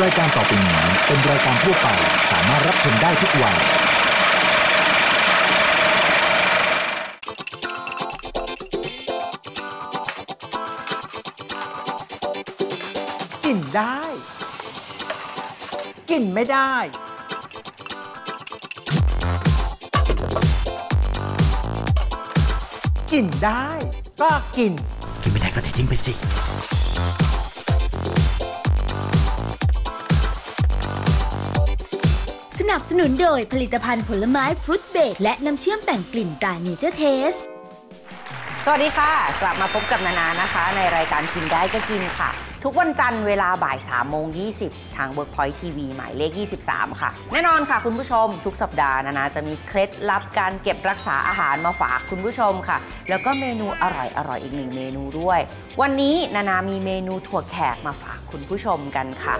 รายการต่อไปนี้เป็นรายการทั่วไปสามารถรับชมได้ทุกวัยกินได้กินไม่ได้กินได้ก็กินไม่ได้ก็เททิ้งไปสิสนับสนุนโดยผลิตภัณฑ์ผลไม้ฟรุตเบรดและน้ำเชื่อมแต่งกลิ่นตราเนเจอร์เทสสวัสดีค่ะกลับมาพบกับนานานะคะในรายการกินได้ก็กินค่ะทุกวันจันทร์เวลาบ่าย3:20ทาง Workpoint TV หมายเลข23ค่ะแน่นอนค่ะคุณผู้ชมทุกสัปดาห์นานาจะมีเคล็ดลับการเก็บรักษาอาหารมาฝากคุณผู้ชมค่ะแล้วก็เมนูอร่อยอีกหนึ่งเมนูด้วยวันนี้นานามีเมนูถั่วแขกมาฝากคุณผู้ชมกันค่ะ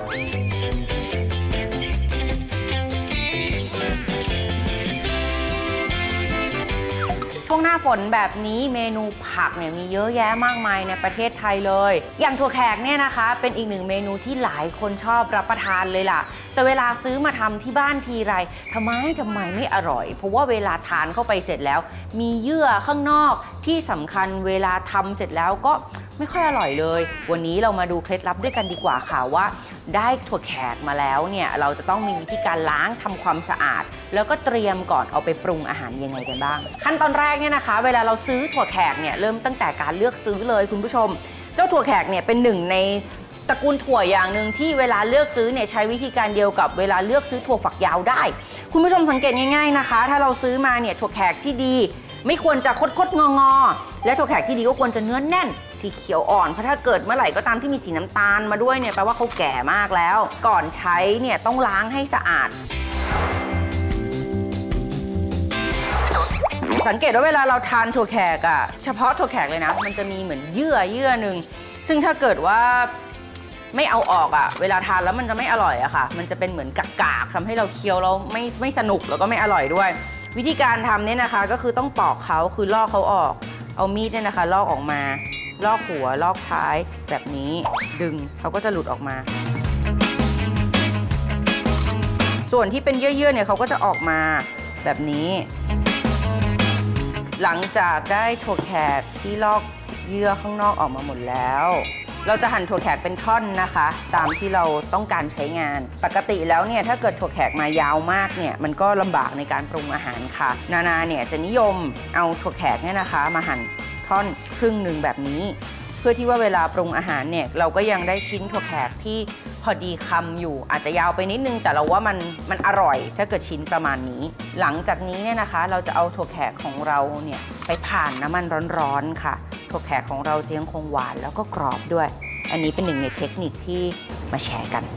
ช่วงหน้าฝนแบบนี้เมนูผักเนี่ยมีเยอะแยะมากมายในประเทศไทยเลยอย่างถั่วแขกเนี่ยนะคะเป็นอีกหนึ่งเมนูที่หลายคนชอบรับประทานเลยล่ะแต่เวลาซื้อมาทำที่บ้านทีไรทำไมไม่อร่อยเพราะว่าเวลาทานเข้าไปเสร็จแล้วมีเยื่อข้างนอกที่สำคัญเวลาทำเสร็จแล้วก็ไม่ค่อยอร่อยเลยวันนี้เรามาดูเคล็ดลับด้วยกันดีกว่าค่ะว่าได้ถั่วแขกมาแล้วเนี่ยเราจะต้องมีวิธีการล้างทำความสะอาดแล้วก็เตรียมก่อนเอาไปปรุงอาหารยังไงกันบ้างขั้นตอนแรกเนี่ยนะคะเวลาเราซื้อถั่วแขกเนี่ยเริ่มตั้งแต่การเลือกซื้อเลยคุณผู้ชมเจ้าถั่วแขกเนี่ยเป็นหนึ่งในตระกูลถั่วอย่างหนึ่งที่เวลาเลือกซื้อเนี่ยใช้วิธีการเดียวกับเวลาเลือกซื้อถั่วฝักยาวได้คุณผู้ชมสังเกตง่ายๆนะคะถ้าเราซื้อมาเนี่ยถั่วแขกที่ดีไม่ควรจะคดงอและถั่วแขกที่ดีก็ควรจะเนื้อแน่นสีเขียวอ่อนเพราะถ้าเกิดเมื่อไหร่ก็ตามที่มีสีน้ำตาลมาด้วยเนี่ยแปลว่าเขาแก่มากแล้วก่อนใช้เนี่ยต้องล้างให้สะอาดสังเกตว่าเวลาเราทานถั่วแขกอะเฉพาะถั่วแขกเลยนะมันจะมีเหมือนเยื่อหนึ่งซึ่งถ้าเกิดว่าไม่เอาออกอะเวลาทานแล้วมันจะไม่อร่อยอะค่ะมันจะเป็นเหมือนกากๆทำให้เราเคี้ยวแล้วไม่สนุกแล้วก็ไม่อร่อยด้วยวิธีการทำเนี่ยนะคะก็คือต้องปอกเขาคือลอกเขาออกเอามีดเนี่ยนะคะลอกออกมาลอกหัวลอกท้ายแบบนี้ดึงเขาก็จะหลุดออกมาส่วนที่เป็นเยื่อเนี่ยเขาก็จะออกมาแบบนี้หลังจากได้ถั่วแขกที่ลอกเยื่อข้างนอกออกมาหมดแล้วเราจะหั่นถั่วแขกเป็นท่อนนะคะตามที่เราต้องการใช้งานปกติแล้วเนี่ยถ้าเกิดถั่วแขกมายาวมากเนี่ยมันก็ลำบากในการปรุงอาหารค่ะนานาเนี่ยจะนิยมเอาถั่วแขกเนี่ยนะคะมาหั่นท่อนครึ่งหนึ่งแบบนี้เพื่อที่ว่าเวลาปรุงอาหารเนี่ยเราก็ยังได้ชิ้นถั่วแขกที่พอดีคำอยู่อาจจะยาวไปนิดนึงแต่เราว่ามันอร่อยถ้าเกิดชิ้นประมาณนี้หลังจากนี้เนี่ยนะคะเราจะเอาถั่วแขกของเราเนี่ยไปผ่านน้ำมันร้อนๆค่ะถั่วแขกของเราจะยังคงหวานแล้วก็กรอบด้วยอันนี้เป็นหนึ่งในเทคนิคที่มาแชร์กัน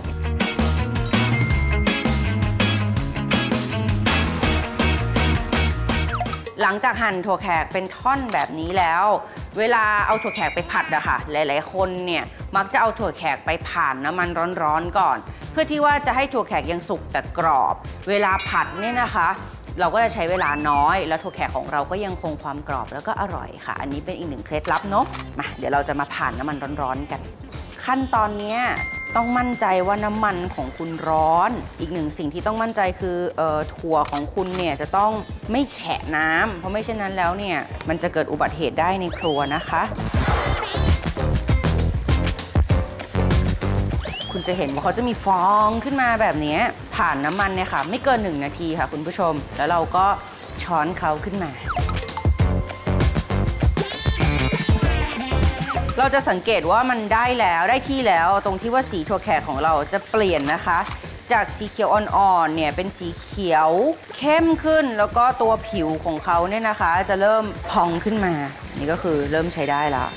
หลังจากหั่นถั่วแขกเป็นท่อนแบบนี้แล้วเวลาเอาถั่วแขกไปผัดอะค่ะหลายๆคนเนี่ยมักจะเอาถั่วแขกไปผ่านน้ำมันร้อนๆก่อนเพื่อที่ว่าจะให้ถั่วแขกยังสุกแต่กรอบเวลาผัดเนี่ยนะคะเราก็จะใช้เวลาน้อยแล้วถั่วแขกของเราก็ยังคงความกรอบแล้วก็อร่อยค่ะอันนี้เป็นอีกหนึ่งเคล็ดลับเนาะมาเดี๋ยวเราจะมาผ่านน้ำมันร้อนๆกันขั้นตอนนี้ต้องมั่นใจว่าน้ำมันของคุณร้อนอีกหนึ่งสิ่งที่ต้องมั่นใจคือถั่วของคุณเนี่ยจะต้องไม่แฉะน้ำเพราะไม่เช่นนั้นแล้วเนี่ยมันจะเกิดอุบัติเหตุได้ในครัวนะคะคุณจะเห็นว่าเขาจะมีฟองขึ้นมาแบบนี้ผ่านน้ำมันเนี่ยค่ะไม่เกิน1 นาทีค่ะคุณผู้ชมแล้วเราก็ช้อนเขาขึ้นมาเราจะสังเกตว่ามันได้ที่แล้วตรงที่ว่าสีถั่วแขกของเราจะเปลี่ยนนะคะจากสีเขียวอ่อนๆเนี่ยเป็นสีเขียวเข้มขึ้นแล้วก็ตัวผิวของเขาเนี่ยนะคะจะเริ่มพองขึ้นมานี่ก็คือเริ่มใช้ได้แล้ว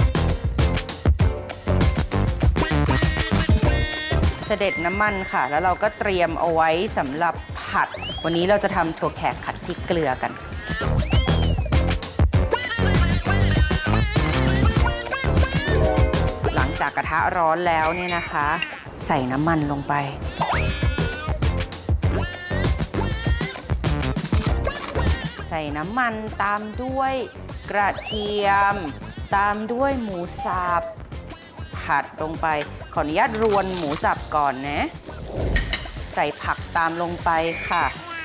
เสด็จน้ำมันค่ะแล้วเราก็เตรียมเอาไว้สำหรับผัดวันนี้เราจะทำถั่วแขกผัดพริกเกลือกันหลังจากกระทะร้อนแล้วเนี่ยนะคะใส่น้ำมันลงไปใส่น้ำมันตามด้วยกระเทียมตามด้วยหมูสับผผัดลงไปขออนุญาตรวนหมูสับก่อนนะใส่ผักตามลงไปค่ะ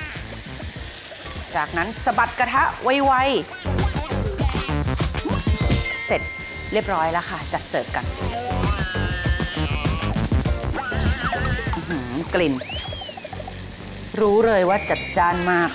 จากนั้นสะบัดกระทะไวๆเสร็จเรียบร้อยแล้วค่ะจัดเสิร์ฟกันกลิ่นรู้เลยว่าจัดจ้านมาก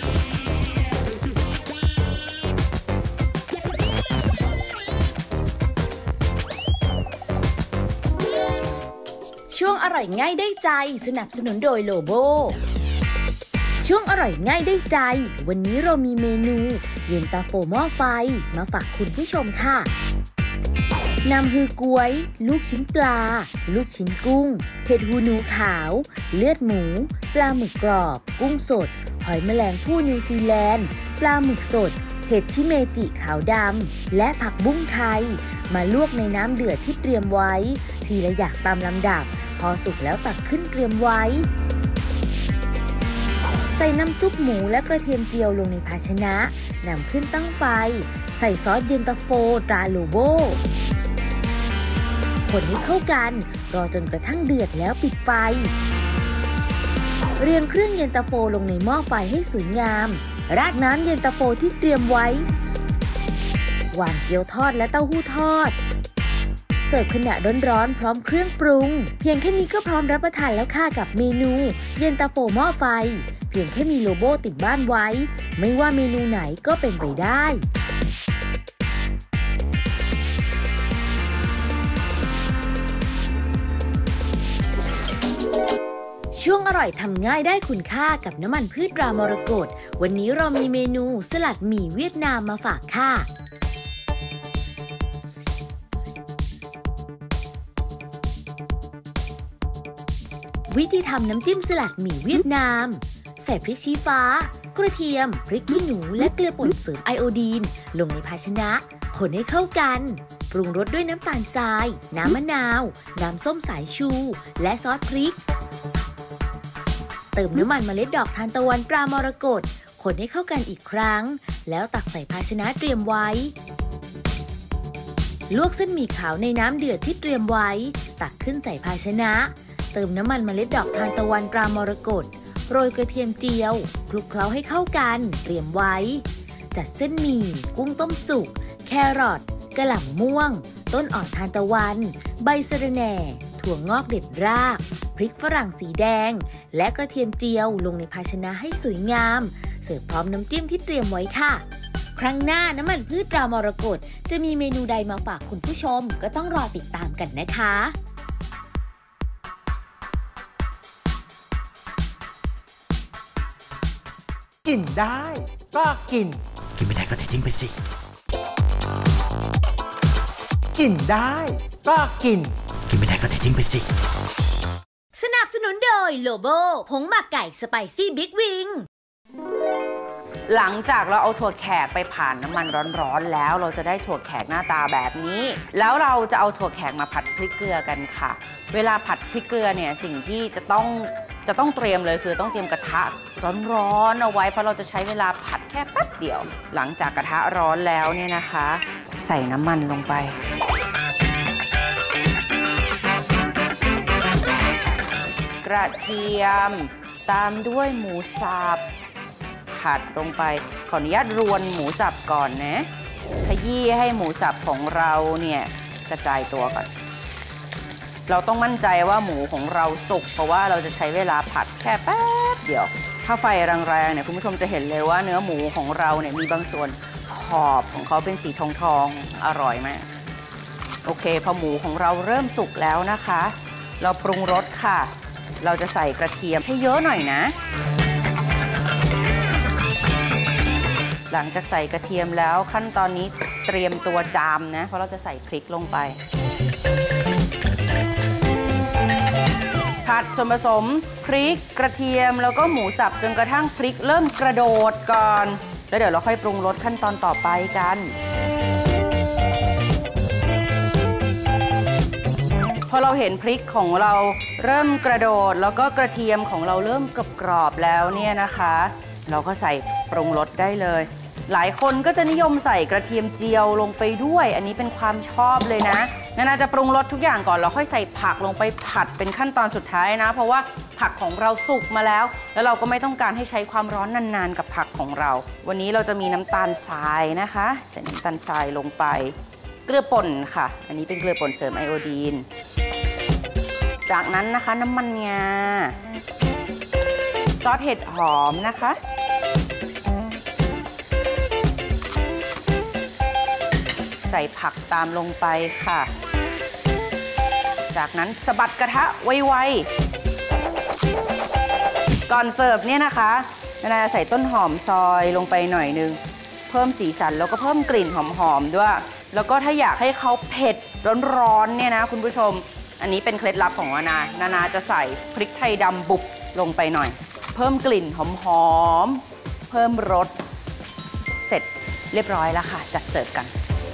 ช่วงอร่อยง่ายได้ใจสนับสนุนโดยโลโบช่วงอร่อยง่ายได้ใจวันนี้เรามีเมนูเย็นตาโฟหม้อไฟมาฝากคุณผู้ชมค่ะนำฮือกล้วยลูกชิ้นปลาลูกชิ้นกุ้งเห็ดหูหนูขาวเลือดหมูปลาหมึกกรอบกุ้งสดหอยแมลงภู่นิวซีแลนด์ปลาหมึกสดเห็ดชิเมจิขาวดำและผักบุ้งไทยมาลวกในน้ำเดือดที่เตรียมไว้ทีละอย่างตามลำดับพอสุกแล้วตักขึ้นเตรียมไว้ใส่น้ำซุปหมูและกระเทียมเจียวลงในภาชนะนำขึ้นตั้งไฟใส่ซอสเย็นตาโฟตราโลโบคนให้เข้ากันรอจนกระทั่งเดือดแล้วปิดไฟเรียงเครื่องเย็นตาโฟลงในหม้อไฟให้สวยงามราดน้ำเย็นตาโฟที่เตรียมไว้หวานเกี๊ยวทอดและเต้าหู้ทอดเสิร์ฟขณะร้อนๆพร้อมเครื่องปรุงเพียงแค่นี้ก็พร้อมรับประทานแล้วค่ะกับเมนูเย็นตาโฟหม้อไฟเพียงแค่มีโลโบติดบ้านไว้ไม่ว่าเมนูไหนก็เป็นไปได้ช่วงอร่อยทำง่ายได้คุณค่ากับน้ำมันพืชตรามรกตวันนี้เรามีเมนูสลัดหมี่เวียดนามมาฝากค่ะวิธีทำน้ำจิ้มสลัดหมี่เวียดนามใส่พริกชี้ฟ้ากระเทียมพริกขี้หนูและเกลือป่นเสริมไอโอดีนลงในภาชนะคนให้เข้ากันปรุงรสด้วยน้ำตาลทรายน้ำมะนาวน้ำส้มสายชูและซอสพริกเติมน้ำมันเมล็ดดอกทานตะวันตรามรกตคนให้เข้ากันอีกครั้งแล้วตักใส่ภาชนะเตรียมไว้ลวกเส้นหมี่ขาวในน้ำเดือดที่เตรียมไว้ตักขึ้นใส่ภาชนะเติมน้ำมันเมล็ดดอกทานตะวันตรามรกตโรยกระเทียมเจียวคลุกเคล้าให้เข้ากันเตรียมไว้จัดเส้นหมี่กุ้งต้มสุกแครอทกะหล่ำม่วงต้นอ่อนทานตะวันใบสะระแหน่ถั่วงอกเด็ดรากพริกฝรั่งสีแดงและกระเทียมเจียวลงในภาชนะให้สวยงามเสิร์ฟพร้อมน้ำจิ้มที่เตรียมไว้ค่ะครั้งหน้าน้ำมันพืชตรามรกตจะมีเมนูใดมาฝากคุณผู้ชมก็ต้องรอติดตามกันนะคะกินได้ก็กินไม่ได้ก็เททิ้งไปสิกินได้ก็กินไม่ได้ก็เททิ้งไปสิสนับสนุนโดยโลโบผงหมักไก่สไปซี่บิ๊กวิงหลังจากเราเอาถั่วแขกไปผ่านน้ำมันร้อนๆแล้วเราจะได้ถั่วแขกหน้าตาแบบนี้แล้วเราจะเอาถั่วแขกมาผัดพริกเกลือกันค่ะเวลาผัดพริกเกลือเนี่ยสิ่งที่จะต้องเตรียมเลยคือต้องเตรียมกระทะร้อนๆเอาไว้เพราะเราจะใช้เวลาผัดแค่แป๊บเดียวหลังจากกระทะร้อนแล้วเนี่ยนะคะใส่น้ำมันลงไปกระเทียมตามด้วยหมูสับผัดลงไปขออนุญาตรวนหมูสับก่อนนะขยี้ให้หมูสับของเราเนี่ยกระจายตัวก่อนเราต้องมั่นใจว่าหมูของเราสุกเพราะว่าเราจะใช้เวลาผัดแค่แป๊บเดียวถ้าไฟแรงๆเนี่ยคุณผู้ชมจะเห็นเลยว่าเนื้อหมูของเราเนี่ยมีบางส่วนขอบของเขาเป็นสีทองๆอร่อยมากโอเคพอหมูของเราเริ่มสุกแล้วนะคะเราปรุงรสค่ะเราจะใส่กระเทียมให้เยอะหน่อยนะหลังจากใส่กระเทียมแล้วขั้นตอนนี้เตรียมตัวจามนะเพราะเราจะใส่พริกลงไปผัดส่วนผสมพริกกระเทียมแล้วก็หมูสับจนกระทั่งพริกเริ่มกระโดดก่อนแล้วเดี๋ยวเราค่อยปรุงรสขั้นตอนต่อไปกันพอเราเห็นพริกของเราเริ่มกระโดดแล้วก็กระเทียมของเราเริ่มกรอบๆแล้วเนี่ยนะคะเราก็ใส่ปรุงรสได้เลยหลายคนก็จะนิยมใส่กระเทียมเจียวลงไปด้วยอันนี้เป็นความชอบเลยนะนานาจะปรุงรสทุกอย่างก่อนแล้วค่อยใส่ผักลงไปผัดเป็นขั้นตอนสุดท้ายนะเพราะว่าผักของเราสุกมาแล้วเราก็ไม่ต้องการให้ใช้ความร้อนนานๆกับผักของเราวันนี้เราจะมีน้ำตาลทรายนะคะใส่น้ำตาลทรายลงไปเกลือป่นค่ะอันนี้เป็นเกลือป่นเสริมไอโอดีนจากนั้นนะคะน้ำมันงาซอสเห็ดหอมนะคะใส่ผักตามลงไปค่ะจากนั้นสะบัดกระทะไวๆก่อนเสิร์ฟเนี่ยนะคะนานาใส่ต้นหอมซอยลงไปหน่อยนึงเพิ่มสีสันแล้วก็เพิ่มกลิ่นหอมๆด้วยแล้วก็ถ้าอยากให้เขาเผ็ดร้อนๆเนี่ยนะคุณผู้ชมอันนี้เป็นเคล็ดลับของนานาจะใส่พริกไทยดำบุบลงไปหน่อยเพิ่มกลิ่นหอมๆเพิ่มรสเสร็จเรียบร้อยแล้วค่ะจัดเสิร์ฟกัน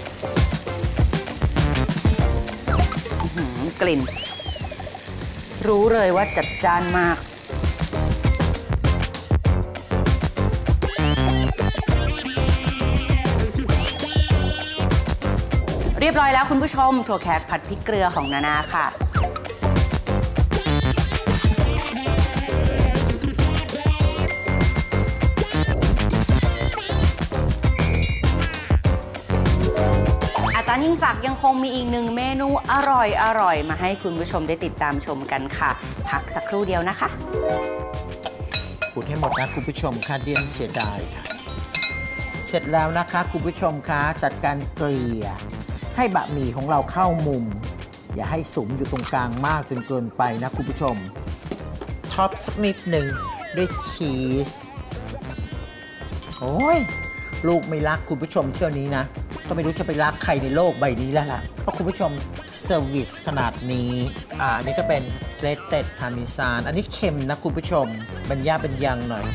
กลิ่นรู้เลยว่าจัดจ้านมากเรียบร้อยแล้วคุณผู้ชมถั่วแขกผัดพริกเกลือของนานาค่ะอาจารย์ยิ่งศักดิ์ยังคงมีอีกหนึ่งเมนูอร่อยมาให้คุณผู้ชมได้ติดตามชมกันค่ะพักสักครู่เดียวนะคะพูดให้หมดนะคุณผู้ชมค่ะเดียนเสียดายค่ะเสร็จแล้วนะคะคุณผู้ชมคะจัดการเกลี่ยให้บะหมี่ของเราเข้ามุมอย่าให้สุมอยู่ตรงกลางมากจนเกินไปนะคุณผู้ชมท็อปสักนิดหนึ่งด้วยชีสโอ้ยลูกไม่รักคุณผู้ชมเที่ยวนี้นะก็ไม่รู้จะไปรักใครในโลกใบนี้แล้วล่ะเพราะคุณผู้ชมเซอร์วิสขนาดนี้อันนี้ก็เป็นเกรเต็ดพาร์เมซานอันนี้เค็มนะคุณผู้ชมบรรยาเป็นยังหน่อย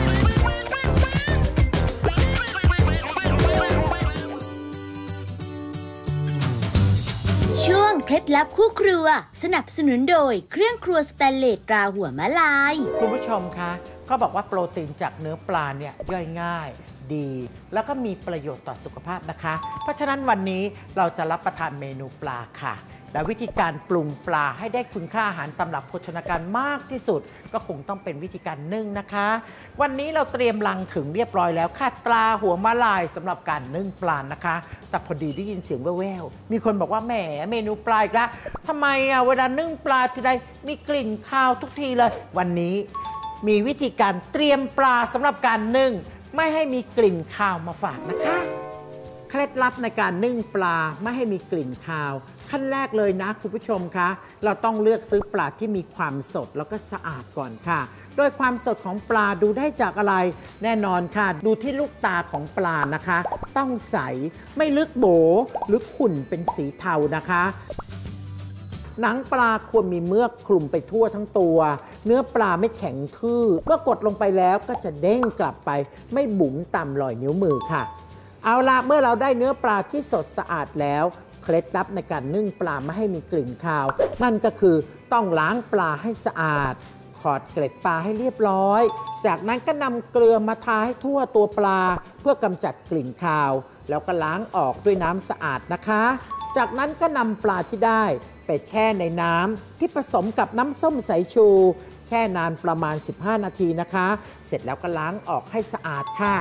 ช่วงเคล็ดลับคู่ครัวสนับสนุนโดยเครื่องครัวสแตนเลสตราหัวมะลายคุณผู้ชมคะเขาบอกว่าโปรตีนจากเนื้อปลาเนี่ยย่อยง่ายดีแล้วก็มีประโยชน์ต่อสุขภาพนะคะเพราะฉะนั้นวันนี้เราจะรับประทานเมนูปลาค่ะและวิธีการปรุงปลาให้ได้คุณค่าอาหารตำรับโภชนาการมากที่สุดก็คงต้องเป็นวิธีการนึ่งนะคะวันนี้เราเตรียมลังถึงเรียบร้อยแล้วค่ะตราหัวมะลายสำหรับการนึ่งปลานะคะแต่พอดีได้ยินเสียงแว่วๆมีคนบอกว่าแหมเมนูปลาอีกแล้วทำไมเวลานึ่งปลาทีใดมีกลิ่นคาวทุกทีเลยวันนี้มีวิธีการเตรียมปลาสำหรับการนึ่งไม่ให้มีกลิ่นคาวมาฝากนะคะเคล็ดลับในการนึ่งปลาไม่ให้มีกลิ่นคาวขั้นแรกเลยนะคุณผู้ชมคะเราต้องเลือกซื้อปลาที่มีความสดแล้วก็สะอาดก่อนค่ะโดยความสดของปลาดูได้จากอะไรแน่นอนค่ะดูที่ลูกตาของปลานะคะต้องใสไม่ลึกโบหรือขุ่นเป็นสีเทานะคะหนังปลาควรมีเมือกคลุมไปทั่วทั้งตัวเนื้อปลาไม่แข็งทื่อเมื่อกดลงไปแล้วก็จะเด้งกลับไปไม่บุ๋มต่ำรอยนิ้วมือค่ะเอาละเมื่อเราได้เนื้อปลาที่สดสะอาดแล้วเคล็ดลับในการนึ่งปลาไม่ให้มีกลิ่นคาวนั่นก็คือต้องล้างปลาให้สะอาดขอดเกล็ดปลาให้เรียบร้อยจากนั้นก็นำเกลือมาทาให้ทั่วตัวปลาเพื่อกำจัดกลิ่นคาวแล้วก็ล้างออกด้วยน้ำสะอาดนะคะจากนั้นก็นำปลาที่ได้ไปแช่ในน้ำที่ผสมกับน้ำส้มสายชูแช่นานประมาณ15นาทีนะคะเสร็จแล้วก็ล้างออกให้สะอาดค่ะ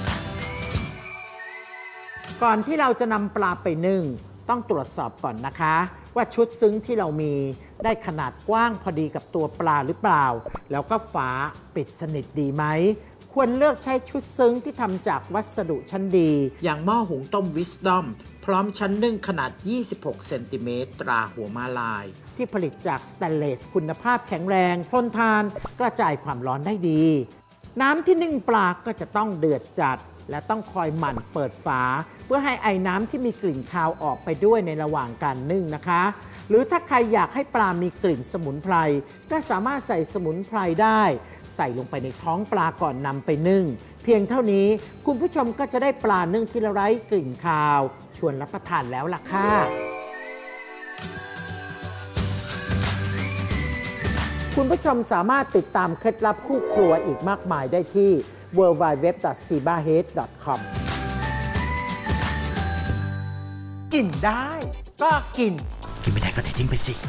ก่อนที่เราจะนำปลาไปนึ่งต้องตรวจสอบก่อนนะคะว่าชุดซึ้งที่เรามีได้ขนาดกว้างพอดีกับตัวปลาหรือเปล่าแล้วก็ฝาปิดสนิทดีไหมควรเลือกใช้ชุดซึ้งที่ทำจากวัสดุชั้นดีอย่างหม้อหุงต้ม Wisdom พร้อมชั้นนึ่งขนาด26เซนติเมตรตราหัวมะลายที่ผลิตจากสแตนเลสคุณภาพแข็งแรงทนทานกระจายความร้อนได้ดีน้ำที่นึ่งปลาก็จะต้องเดือดจัดและต้องคอยหมั่นเปิดฝาเพื่อให้ไอ้น้ำที่มีกลิ่นคาวออกไปด้วยในระหว่างการนึ่งนะคะหรือถ้าใครอยากให้ปลามีกลิ่นสมุนไพรก็สามารถใส่สมุนไพรได้ใส่ลงไปในท้องปลาก่อนนำไปนึ่งเพียงเท่านี้คุณผู้ชมก็จะได้ปลานึ่งที่ไร้กลิ่นคาวชวนรับประทานแล้วล่ะค่ะคุณผู้ชมสามารถติดตามเคล็ดลับคู่ครัวอีกมากมายได้ที่ www.sibahead.com กินได้ก็กินไม่ได้ก็ทิ้งไปสิ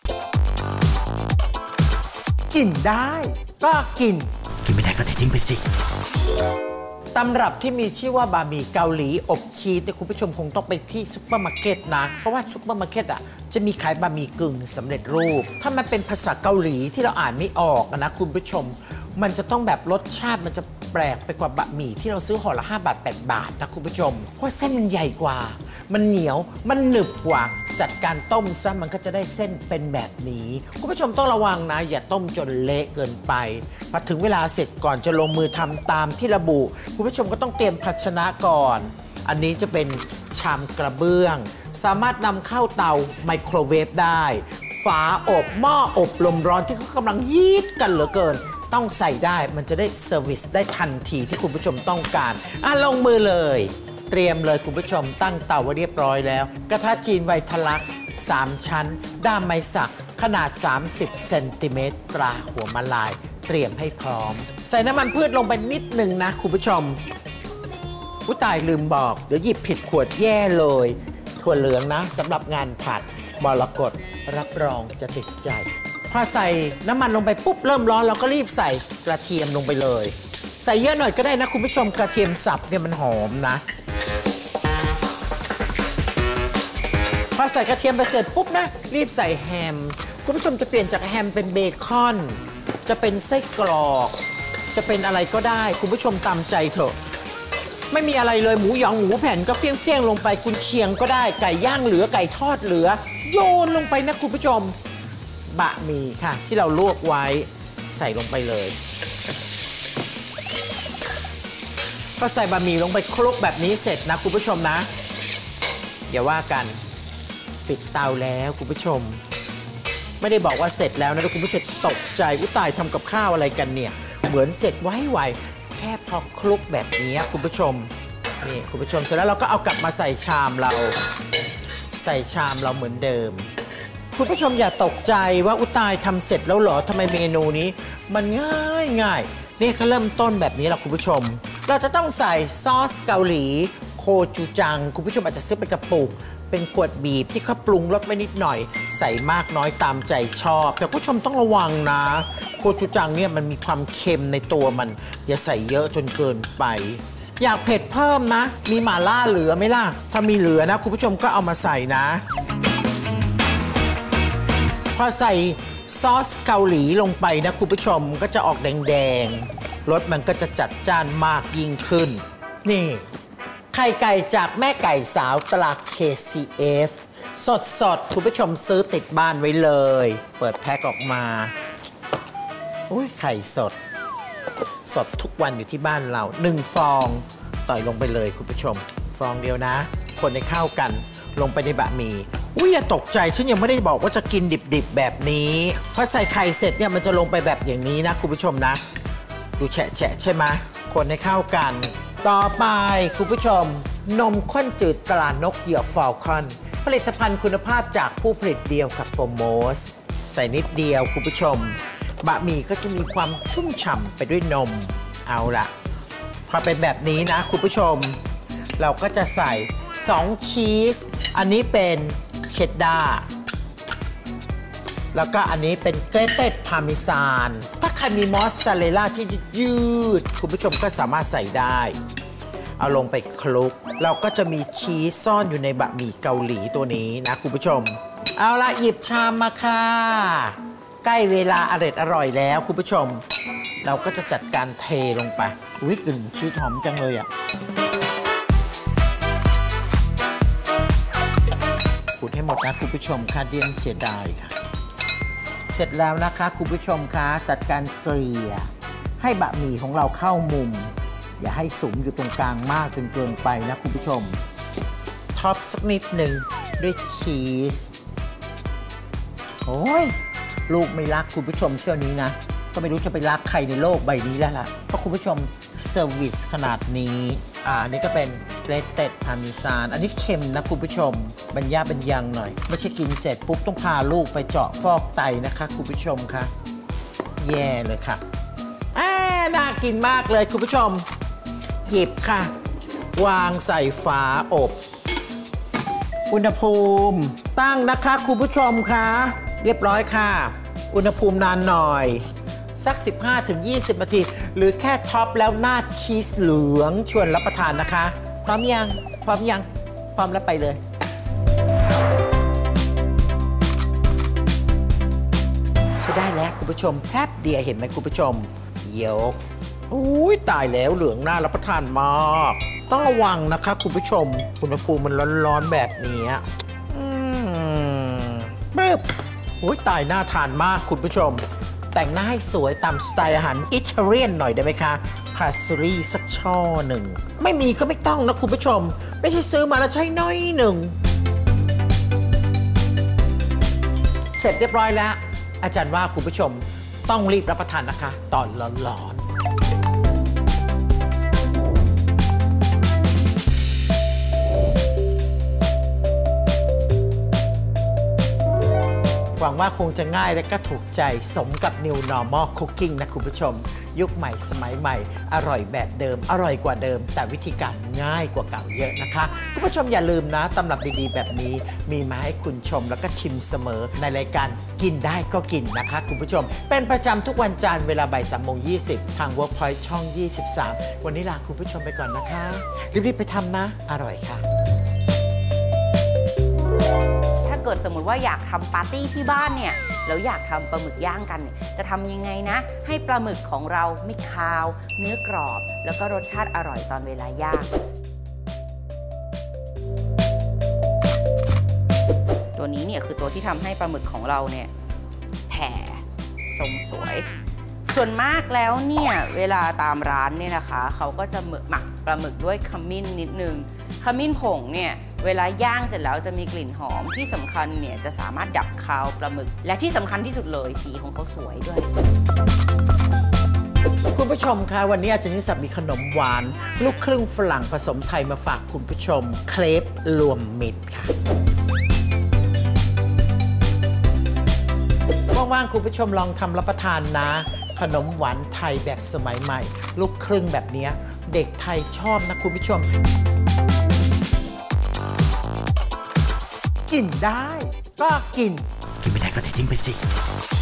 กินได้ก็กินไม่ได้ก็ทิ้งไปสิตำรับที่มีชื่อว่าบะหมี่เกาหลีอบชีสเนี่ยคุณผู้ชมคงต้องไปที่ซุปเปอร์มาร์เก็ตนะเพราะว่าซุปเปอร์มาร์เก็ตอ่ะจะมีขายบะหมี่กึ่งสำเร็จรูปถ้ามันเป็นภาษาเกาหลีที่เราอ่านไม่ออกนะคุณผู้ชมมันจะต้องแบบรสชาติมันจะแปลกไปกว่าบะหมี่ที่เราซื้อห่อละ5 บาท 8 บาทนะคุณผู้ชมเพราะเส้นมันใหญ่กว่ามันเหนียวมันหนึบกว่าจัดการต้มซะมันก็จะได้เส้นเป็นแบบนี้คุณผู้ชมต้องระวังนะอย่าต้มจนเละเกินไปพอถึงเวลาเสร็จก่อนจะลงมือทำตามที่ระบุคุณผู้ชมก็ต้องเตรียมภาชนะก่อนอันนี้จะเป็นชามกระเบื้องสามารถนำเข้าเตาไมโครเวฟได้ฝาอบหม้ออบลมร้อนที่เขากำลังยีดกันเหลือเกินต้องใส่ได้มันจะได้เซอร์วิสได้ทันทีที่คุณผู้ชมต้องการลงมือเลยเตรียมเลยคุณผู้ชมตั้งเตาไว้เรียบร้อยแล้วกระทะจีนไวทลักษณ์3 ชั้นด้ามไม้สักขนาด30 เซนติเมตรตราหัวมะลายเตรียมให้พร้อมใส่น้ำมันพืชลงไปนิดหนึ่งนะคุณผู้ชมผู้ตายลืมบอกเดี๋ยวหยิบผิดขวดแย่เลยถั่วเหลืองนะสำหรับงานผัดมรกตรับรองจะติดใจพอใส่น้ำมันลงไปปุ๊บเริ่มร้อนเราก็รีบใส่กระเทียมลงไปเลยใส่เยอะหน่อยก็ได้นะคุณผู้ชมกระเทียมสับเนี่ยมันหอมนะพอใส่กระเทียมไปเสร็จปุ๊บนะรีบใส่แฮมคุณผู้ชมจะเปลี่ยนจากแฮมเป็นเบคอนจะเป็นไส้กรอกจะเป็นอะไรก็ได้คุณผู้ชมตามใจเถอะไม่มีอะไรเลยหมูหยองหมูแผ่นก็เฟี้ยงลงไปกุนเชียงก็ได้ไก่ย่างเหลือไก่ทอดเหลือโยนลงไปนะคุณผู้ชมบะหมี่ค่ะที่เราลวกไว้ใส่ลงไปเลยพอใส่บะหมี่ลงไปคลุกแบบนี้เสร็จนะคุณผู้ชมนะอย่าว่ากันปิดเตาแล้วคุณผู้ชมไม่ได้บอกว่าเสร็จแล้วนะคุณผู้ชมตกใจอุยตายทำกับข้าวอะไรกันเนี่ยเหมือนเสร็จไวๆแค่พอคลุกแบบนี้คุณผู้ชมนี่คุณผู้ชมเสร็จแล้วเราก็เอากลับมาใส่ชามเราเหมือนเดิมคุณผู้ชมอย่าตกใจว่าอุยตายทำเสร็จแล้วเหรอทำไมเมนูนี้มันง่ายนี่เขาเริ่มต้นแบบนี้แล้วคุณผู้ชมเราจะต้องใส่ซอสเกาหลีโคจูจังคุณผู้ชมอาจจะซื้อเป็นกระปุกเป็นขวดบีบที่เขาปรุงรสไว้นิดหน่อยใส่มากน้อยตามใจชอบแต่ผู้ชมต้องระวังนะโคจูจังเนี่ยมันมีความเค็มในตัวมันอย่าใส่เยอะจนเกินไปอยากเผ็ดเพิ่มนะมีหม่าล่าเหลือไหมล่ะถ้ามีเหลือนะคุณผู้ชมก็เอามาใส่นะพอใส่ซอสเกาหลีลงไปนะคุณผู้ชมก็จะออกแดงๆรสมันก็จะจัดจ้านมากยิ่งขึ้นนี่ไข่ไก่จากแม่ไก่สาวตรา KCF สดคุณผู้ชมซื้อติดบ้านไว้เลยเปิดแพ็คออกมาอุ้ยไข่สดทุกวันอยู่ที่บ้านเรา1 ฟองต่อยลงไปเลยคุณผู้ชมฟองเดียวนะคนให้เข้ากันลงไปในบะหมี่อุ้ยอย่าตกใจฉันยังไม่ได้บอกว่าจะกินดิบๆแบบนี้พอใส่ไข่เสร็จเนี่ยมันจะลงไปแบบอย่างนี้นะคุณผู้ชมนะดูแฉะใช่ไหมคนให้เข้ากันต่อไปคุณผู้ชมนมข้นจืดตรานกเหยี่ยวฟอลคอนผลิตภัณฑ์คุณภาพจากผู้ผลิตเดียวกับโฟโมสใส่นิดเดียวคุณผู้ชมบะหมี่ก็จะมีความชุ่มฉ่ำไปด้วยนมเอาละพอเป็นแบบนี้นะคุณผู้ชมเราก็จะใส่2 ชีสอันนี้เป็นเชดดาร์แล้วก็อันนี้เป็นเกรเต็ดพาร์เมซานถ้าใครมีมอสซาเรลล่าที่ยืดคุณผู้ชมก็สามารถใส่ได้เอาลงไปคลุกเราก็จะมีชีสซ่อนอยู่ในบะหมี่เกาหลีตัวนี้นะคุณผู้ชมเอาละหยิบชามมาค่ะใกล้เวลาอร่อยแล้วคุณผู้ชมเราก็จะจัดการเทลงไปอุ๊ยกลิ่นชีสหอมจังเลยอ่ะขูดให้หมดนะคุณผู้ชมค่ะเดียนเสียดายค่ะเสร็จแล้วนะคะคุณผู้ชมคะจัดการเกลี่ยให้บะหมี่ของเราเข้ามุมอย่าให้สุมอยู่ตรงกลางมากจนเกินไปนะคุณผู้ชมท็อปสักนิดหนึ่งด้วยชีสโอ้ยลูกไม่รักคุณผู้ชมเที่ยวนี้นะก็ไม่รู้จะไปรักใครในโลกใบนี้แล้วล่ะเพราะคุณผู้ชมเซอร์วิสขนาดนี้อันนี้ก็เป็นเกรเต็ดพาร์เมซานอันนี้เค็มนะคุณผู้ชมบรรยังหน่อยไม่ใช่กินเสร็จปุ๊บต้องพาลูกไปเจาะฟอกไตนะคะคุณผู้ชมคะแย่เลยค่ะน่ากินมากเลยคุณผู้ชมหยิบค่ะวางใส่ฝาอบอุณหภูมิตั้งนะคะคุณผู้ชมคะเรียบร้อยค่ะอุณหภูมินานหน่อยสัก 15-20 นาทีหรือแค่ท็อปแล้วหน้าชีสเหลืองชวนรับประทานนะคะพร้อมยังพร้อมแล้วไปเลยใช้ได้แล้วคุณผู้ชมแป๊บเดียวเห็นไหมคุณผู้ชมยกอุ้ยตายแล้วเหลืองน่ารับประทานมากต้องระวังนะคะคุณผู้ชมอุณหภูมิมันร้อนๆแบบนี้ปึ๊บอุ้ยตายน่าทานมากคุณผู้ชมแต่งหน้าให้สวยตามสไตล์อาหารอิตาเลียนหน่อยได้ไหมคะพาสลีย์สักช่อหนึ่งไม่มีก็ไม่ต้องนะคุณผู้ชมไม่ใช่ซื้อมาแล้วใช้น้อยหนึ่งเสร็จเรียบร้อยแล้วอาจารย์ว่าคุณผู้ชมต้องรีบรับประทานนะคะตอนร้อนหวังว่าคงจะง่ายและก็ถูกใจสมกับ New Normal Cooking นะคุณผู้ชมยุคใหม่สมัยใหม่อร่อยแบบเดิมอร่อยกว่าเดิมแต่วิธีการง่ายกว่าเก่าเยอะนะคะคุณผู้ชมอย่าลืมนะตำรับดีๆแบบนี้มีมาให้คุณชมแล้วก็ชิมเสมอในรายการกินได้ก็กินนะคะคุณผู้ชมเป็นประจำทุกวันจันทร์เวลาบ่าย 3:20 ทาง Workpoint ช่อง 23 วันนี้ลาคุณผู้ชมไปก่อนนะคะรีบๆไปทำนะอร่อยค่ะเกิดสมมุติว่าอยากทำปาร์ตี้ที่บ้านเนี่ยแล้วอยากทำปลาหมึกย่างกันเนี่ยจะทำยังไงนะให้ปลาหมึกของเราไม่คาวเนื้อกรอบแล้วก็รสชาติอร่อยตอนเวลาย่างตัวนี้เนี่ยคือตัวที่ทำให้ปลาหมึกของเราเนี่ยแผ่ทรงสวยส่วนมากแล้วเนี่ยเวลาตามร้านเนี่ยนะคะเขาก็จะหมักปลาหมึกด้วยขมิ้นนิดนึงขมิ้นผงเนี่ยเวลาย่างเสร็จแล้วจะมีกลิ่นหอมที่สำคัญเนี่ยจะสามารถดับคาวปลาหมึกและที่สำคัญที่สุดเลยสีของเขาสวยด้วยคุณผู้ชมคะวันนี้อาจารย์นิสับมีขนมหวานลูกครึ่งฝรั่งผสมไทยมาฝากคุณผู้ชมเครปรวมมิตรค่ะว่างๆคุณผู้ชมลองทำรับประทานนะขนมหวานไทยแบบสมัยใหม่ลูกครึ่งแบบนี้เด็กไทยชอบนะคุณผู้ชมกินได้ก็กินไม่ได้ก็ทิ้งไปสิ